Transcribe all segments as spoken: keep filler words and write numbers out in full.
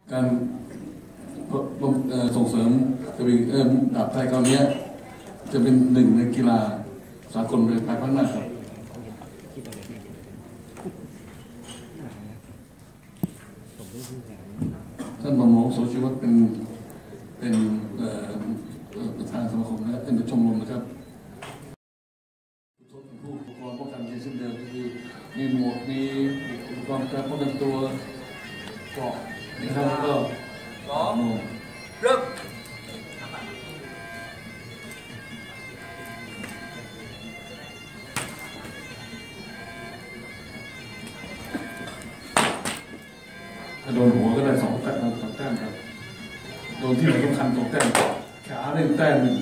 การส่งเสริมจะเป็นดาบไทยคราวนี้จะเป็นหนึ่งในกีฬาสากลในภายภาคหน้าครับท่านหม่อมหลวงโสชีวัฒน์เป็นเป็นประธานสมาคมและเป็นชมรมนะครับผู้อุปกรณ์ป้องกันเช่นเดิมคือมีหมวกมีอุปกรณ์การป้องกันตัวเกราะนะครับแล้วก็สองเริ่มถ้าโดนหัวก็ได้สองแต้มสองแต้มครับโดนที่ไหนก็คันสองแต้มขาได้แต้มหนึ่ง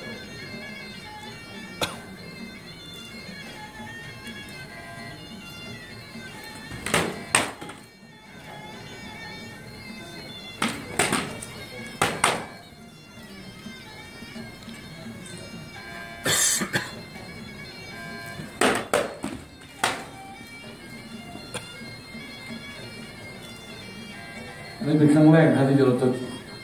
อันนี้เป็นครั้งแรกนะที่เราจะ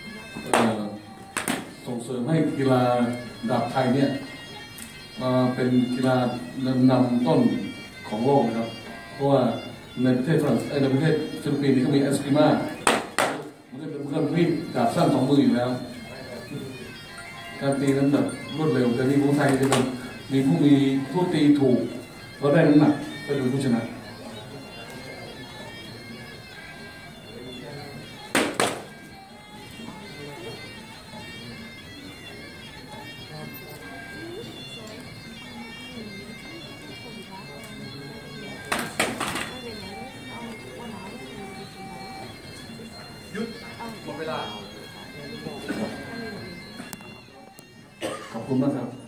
ส่งเสริมให้กีฬาดาบไทยเนี่ยมาเป็นกีฬานำต้นของโลกนะครับเพราะว่าในประเทศฝรั่งเศสในประเทศฟิลิปปินส์นี่ก็มีเอสกิมามันก็เป็นเครื่องวิ่งดาบสั้นสองมืออยู่แล้วการตีนั้นแบบรวดเร็วแต่นี่ของไทยจะเป็นมีผู้มีผู้ตีถูกเราได้น้ำหนักไปดูผู้ชนะหยุดหมดเวลาขอบคุณมากครับ